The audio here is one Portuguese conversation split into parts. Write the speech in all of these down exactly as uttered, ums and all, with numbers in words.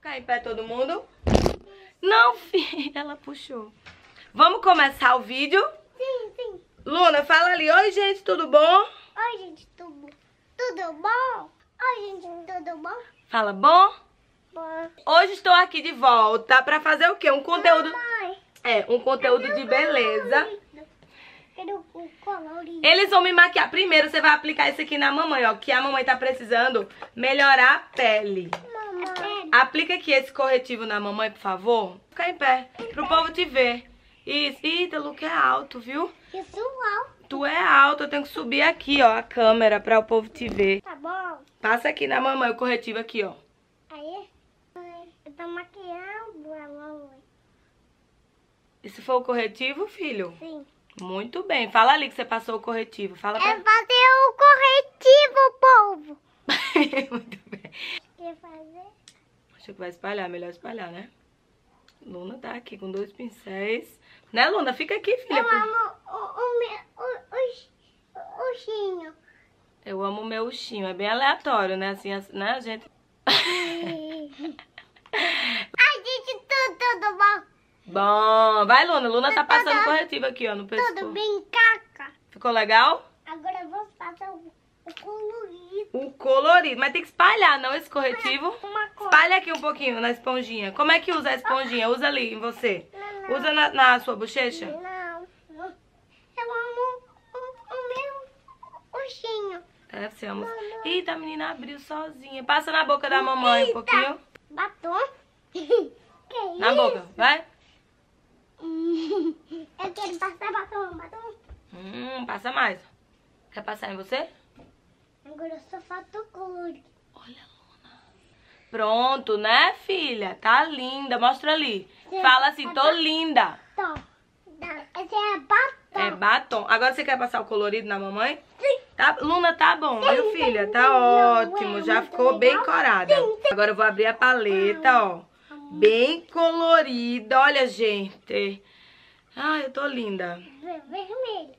Ficar em pé todo mundo? Não, filha, ela puxou. Vamos começar o vídeo? Sim, sim. Luna, fala ali. Oi, gente, tudo bom? Oi, gente, tudo, tudo bom? Oi, gente, tudo bom? Fala bom? Bom. Hoje estou aqui de volta pra fazer o quê? Um conteúdo... Mamãe, É, um conteúdo de beleza. quero o colorido. Eles vão me maquiar. Primeiro você vai aplicar isso aqui na mamãe, ó. Que a mamãe tá precisando melhorar a pele. Mamãe. Aplica aqui esse corretivo na mamãe, por favor. Fica em pé, pro povo te ver. Isso. Eita, Luca é alto, viu? Isso alto. Tu é alto, eu tenho que subir aqui, ó, a câmera pra o povo te ver. Tá bom? Passa aqui na mamãe o corretivo aqui, ó. Aí, eu tô maquiando a mamãe. Esse foi o corretivo, filho? Sim. Muito bem. Fala ali que você passou o corretivo. Fala pra... É fazer o corretivo, povo. Muito bem. Quer fazer? Acho que vai espalhar, melhor espalhar, né? Luna tá aqui com dois pincéis. Né, Luna? Fica aqui, filha. Eu amo o, o, meu- o, o, o ursinho. Eu amo o meu ursinho. É bem aleatório, né? Assim, assim, né, gente? Ai, gente, tudo, tudo bom? Bom, vai, Luna. Luna tá passando corretivo aqui, ó, no pescoço. Tudo bem, caca? Ficou legal? Agora eu vou fazer o, o colorido. O colorido. Mas tem que espalhar, não, esse corretivo. Uma cor. Espalha aqui um pouquinho na esponjinha. Como é que usa a esponjinha? Usa ali em você. Usa na, na sua bochecha. Não, eu amo o, o meu ursinho. É, você ama. Eita, a menina abriu sozinha. Passa na boca da mamãe um pouquinho. Batom? Que Na isso? boca, vai. Eu quero passar batom, batom. Hum, passa mais. Quer passar em você? Agora só falta o colorido. Olha, Luna. Pronto, né, filha? Tá linda. Mostra ali. Sim. Fala assim, tô linda. Tom. Esse é batom. É batom. Agora você quer passar o colorido na mamãe? Sim. Tá, Luna, tá bom, Sim, viu, sim, filha? sim, Tá não, ótimo. é Já muito ficou bem legal. corada. Sim, sim. Agora eu vou abrir a paleta, ó. Bem colorida. Olha, gente. Ai, eu tô linda. Ver- Vermelho.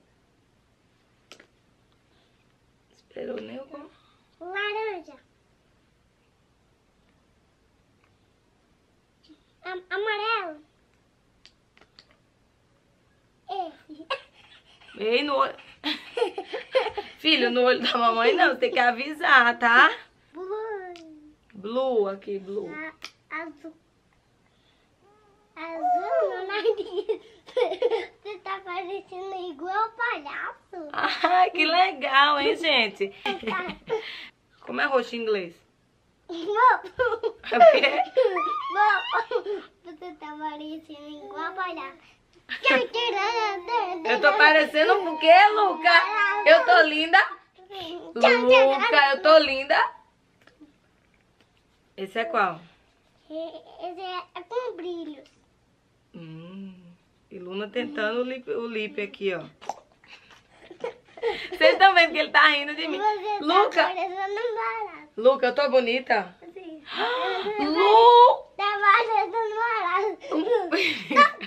Esperou nem eu... Laranja. Am- amarelo. Esse. Ei, no olho... Filho, no olho da mamãe não. Você tem que avisar, tá? Blue. Blue aqui, blue. A- Azul. Azul no nariz. Você tá parecendo igual palhaço. Ai, que legal, hein, gente? Como é roxo em inglês? É o quê? Você tá parecendo igual palhaço. Eu tô parecendo o quê, Luca? Eu tô linda? Luca, eu tô linda? Esse é qual? Esse é com brilhos. Hum, e Luna tentando o lip, o lip aqui, ó. Vocês estão vendo que ele tá rindo de mim? Você Luca, tá parecendo um barato. Luca, eu tô bonita? Sim. Lu! Tá parecendo um barato.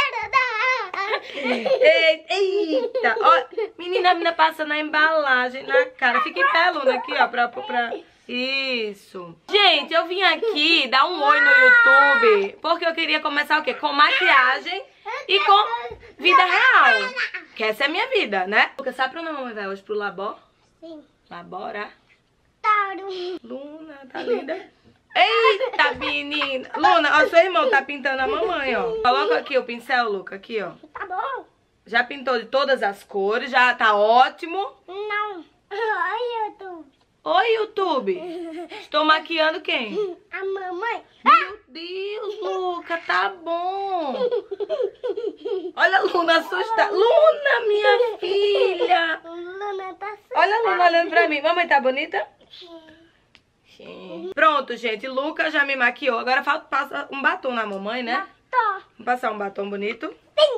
Eita, eita. Ó, menina, a menina passa na embalagem, na cara. Fica em pé, Luna, aqui, ó, pra, pra... Isso. Gente, eu vim aqui dar um oi no YouTube, porque eu queria começar o quê? Com maquiagem e com vida real. Que essa é a minha vida, né? Luca, sabe pra onde a mamãe vai hoje? Pro Labó? Sim. Labora? Tauro. Luna, tá linda. Eita, menina. Luna, ó, seu irmão tá pintando a mamãe, ó. Coloca aqui o pincel, Luca, aqui, ó. Tá bom? Já pintou de todas as cores, já tá ótimo. Não. Oi, YouTube. Oi, YouTube. Estou maquiando quem? A mamãe. Meu Deus, Luca, tá bom. Olha a Luna assustada. Luna, minha filha. Luna tá Olha a Luna olhando pra mim. Mamãe, tá bonita? Sim. Pronto, gente. Luca já me maquiou. Agora falta passar um batom na mamãe, né? Tô. Vamos passar um batom bonito.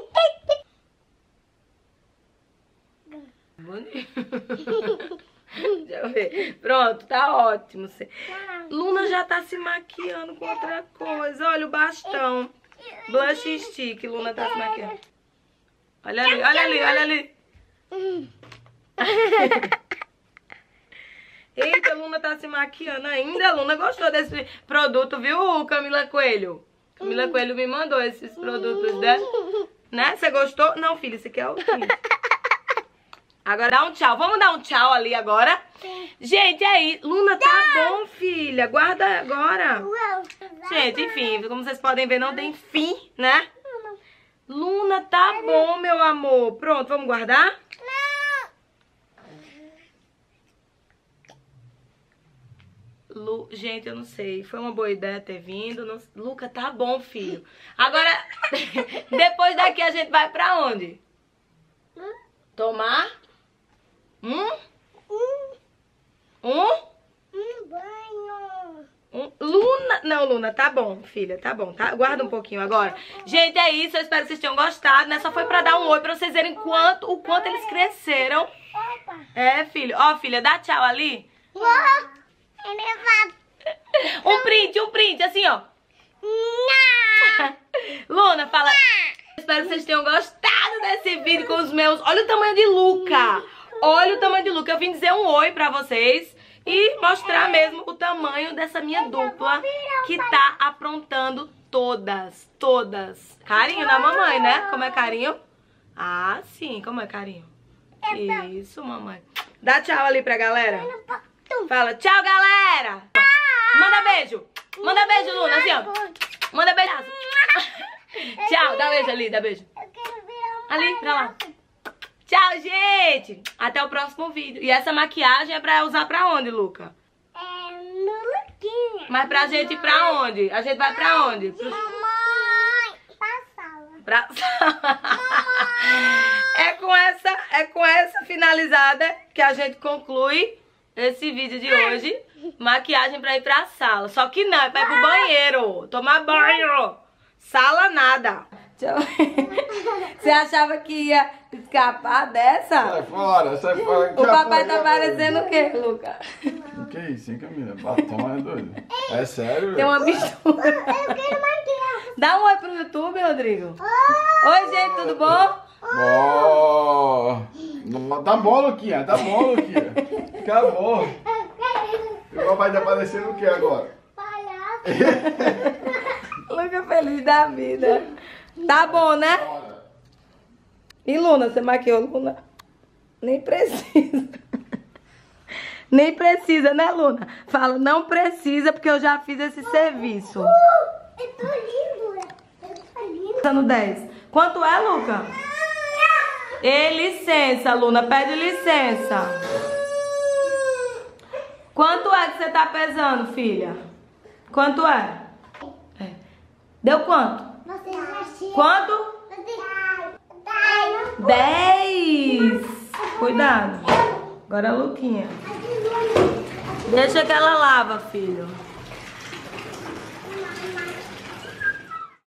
Bonito. Deixa eu ver. Pronto, tá ótimo. Luna já tá se maquiando com outra coisa. Olha o bastão. Blush stick. Luna tá se maquiando. Olha ali, olha ali, olha ali. Eita, a Luna tá se maquiando ainda. A Luna gostou desse produto, viu, Camila Coelho? Camila Coelho me mandou esses produtos, né? Né? Você gostou? Não, filha, esse aqui é o filho. Agora dá um tchau. Vamos dar um tchau ali agora? Gente, aí. Luna, tá bom, filha. Guarda agora. Gente, enfim, como vocês podem ver, não tem fim, né? Luna, tá bom, meu amor. Pronto, vamos guardar? Lu... Gente, eu não sei. Foi uma boa ideia ter vindo. Não... Luca, tá bom, filho. Agora, depois daqui a gente vai pra onde? Tomar? Hum? Um? Um banho. Um... Luna... Não, Luna, tá bom, filha. Tá bom, tá? Guarda um pouquinho agora. Gente, é isso. Eu espero que vocês tenham gostado, né? Só foi pra dar um oi pra vocês verem quanto, o quanto eles cresceram. É, filho. Ó, filha, dá tchau ali. Um print, um print, assim, ó. Luna, fala. Espero que vocês tenham gostado desse vídeo com os meus. Olha o tamanho de Luca. Olha o tamanho de Luca. Eu vim dizer um oi pra vocês e mostrar mesmo o tamanho dessa minha dupla que tá aprontando todas, todas. Carinho da mamãe, né? Como é carinho? Ah, sim. Como é carinho? Isso, mamãe. Dá tchau ali pra galera. Fala, tchau, galera. Manda beijo. Manda beijo, Luna, assim, ó. Manda beijo. Tchau, dá beijo ali, dá beijo. Ali, pra lá. Tchau, gente. Até o próximo vídeo. E essa maquiagem é pra usar pra onde, Luca? É no Luquinha. Mas pra gente ir pra onde? A gente vai pra onde? Pro... Mamãe, pra sala. Pra sala. É com essa, é com essa finalizada que a gente conclui esse vídeo de hoje. Maquiagem pra ir pra sala. Só que não, é pra ir pro banheiro. Tomar banho. Sala nada. Você achava que ia escapar dessa? Sai fora, sai fora. O papai tá parecendo o quê, Luca? O que é isso, hein, Camila? Batom é doido. É sério, Tem uma velho? mistura. Eu quero maquiagem. Dá um oi pro YouTube, Rodrigo. Oi, gente, tudo bom? Oh, tá bom, Luquinha, tá bom, Luquinha. Acabou. E o papai tá parecendo o que agora? Palhaço. Luca feliz da vida. Tá bom, né? E Luna, você maquiou, Luna? Nem precisa. Nem precisa, né, Luna? Fala, não precisa porque eu já fiz esse serviço. Uh, eu tô lindo. Eu tô lindo. Tá no dez. Quanto é, Luca? E licença, Luna, pede licença. Quanto é que você tá pesando, filha? Quanto é? É. Deu quanto? Você já Quanto? Dez. Cuidado. Agora a Luquinha. Deixa que ela lava, filho.